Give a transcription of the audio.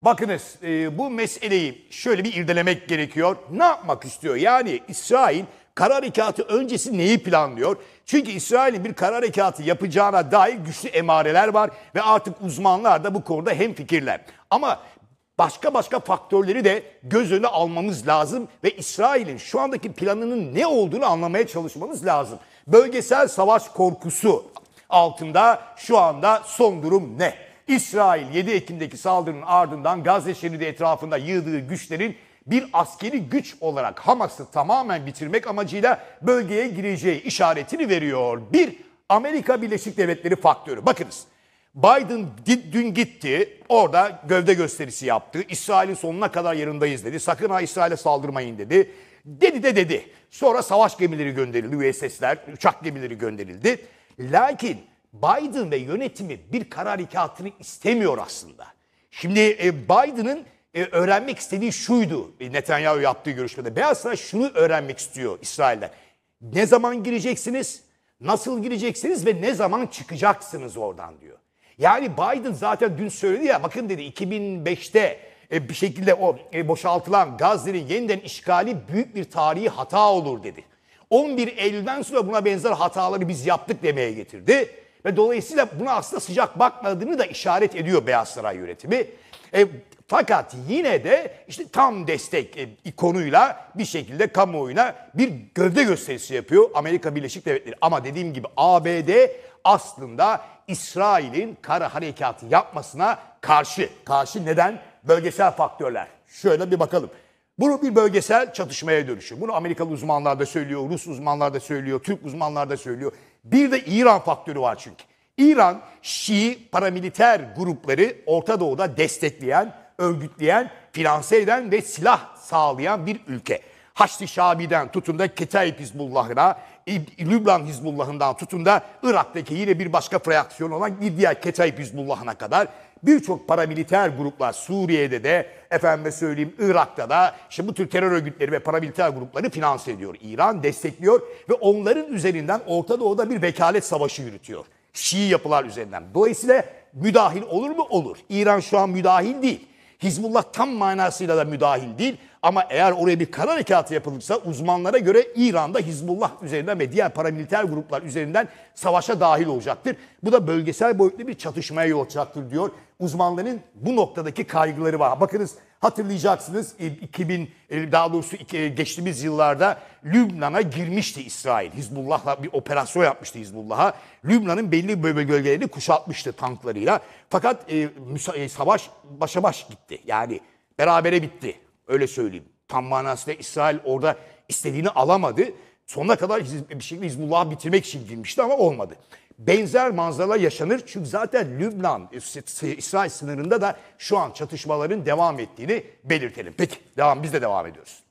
Bakınız bu meseleyi şöyle bir irdelemek gerekiyor. Ne yapmak istiyor? Yani İsrail kara harekatı öncesi neyi planlıyor? Çünkü İsrail'in bir kara harekatı yapacağına dair güçlü emareler var ve artık uzmanlar da bu konuda hemfikirler. Ama başka faktörleri de göz önüne almamız lazım ve İsrail'in şu andaki planının ne olduğunu anlamaya çalışmamız lazım. Bölgesel savaş korkusu altında şu anda son durum ne? İsrail 7 Ekim'deki saldırının ardından Gazze şeridi etrafında yığdığı güçlerin bir askeri güç olarak Hamas'ı tamamen bitirmek amacıyla bölgeye gireceği işaretini veriyor. Bir Amerika Birleşik Devletleri faktörü. Bakınız, Biden dün gitti, orada gövde gösterisi yaptı. İsrail'in sonuna kadar yanındayız dedi. Sakın ha İsrail'e saldırmayın dedi. Dedi. Sonra savaş gemileri gönderildi, USS'ler, uçak gemileri gönderildi. Lakin Biden ve yönetimi bir kara harekatını istemiyor aslında. Şimdi Biden'ın öğrenmek istediği şuydu, Netanyahu yaptığı görüşmede. Beyaz Saray şunu öğrenmek istiyor İsrail'den. Ne zaman gireceksiniz, nasıl gireceksiniz ve ne zaman çıkacaksınız oradan diyor. Yani Biden zaten dün söyledi ya, bakın dedi 2005'te bir şekilde o boşaltılan Gazze'nin yeniden işgali büyük bir tarihi hata olur dedi. 11 Eylül'den sonra buna benzer hataları biz yaptık demeye getirdi. Ve dolayısıyla buna aslında sıcak bakmadığını da işaret ediyor Beyaz Saray yönetimi. Fakat yine de işte tam destek konuyla bir şekilde kamuoyuna bir gövde gösterisi yapıyor Amerika Birleşik Devletleri. Ama dediğim gibi ABD aslında İsrail'in kara harekatı yapmasına karşı. Karşı neden? Bölgesel faktörler. Şöyle bir bakalım. Bunu bir bölgesel çatışmaya dönüşüyor. Bunu Amerikalı uzmanlar da söylüyor, Rus uzmanlar da söylüyor, Türk uzmanlar da söylüyor. Bir de İran faktörü var çünkü. İran, Şii paramiliter grupları Orta Doğu'da destekleyen, örgütleyen, finanse eden ve silah sağlayan bir ülke. Haçlı Şabi'den tutun da Ketaib Hizbullah'ına, Lübnan Hizbullah'ından tutun da Irak'taki yine bir başka fraksiyon olan bir diğer Ketaib Hizbullah'ına kadar birçok paramiliter gruplar, Suriye'de de efendime söyleyeyim Irak'ta da işte bu tür terör örgütleri ve paramiliter grupları finanse ediyor. İran destekliyor ve onların üzerinden Orta Doğu'da bir vekalet savaşı yürütüyor. Şii yapılar üzerinden. Dolayısıyla müdahil olur mu? Olur. İran şu an müdahil değil. Hizbullah tam manasıyla da müdahil değil. Ama eğer oraya bir kara harekatı yapılırsa uzmanlara göre İran'da Hizbullah üzerinden ve diğer paramiliter gruplar üzerinden savaşa dahil olacaktır. Bu da bölgesel boyutlu bir çatışmaya yol açacaktır diyor. Uzmanların bu noktadaki kaygıları var. Bakınız, hatırlayacaksınız geçtiğimiz yıllarda Lübnan'a girmişti İsrail. Hizbullah'la bir operasyon yapmıştı Hizbullah'a. Lübnan'ın belli bölgelerini kuşatmıştı tanklarıyla. Fakat savaş başa baş gitti. Yani berabere bitti. Öyle söyleyeyim. Tam manasıyla İsrail orada istediğini alamadı. Sonuna kadar bir şekilde Hizbullah'ı bitirmek için girmişti ama olmadı. Benzer manzaralar yaşanır çünkü zaten Lübnan, İsrail sınırında da şu an çatışmaların devam ettiğini belirtelim. Peki, biz de devam ediyoruz.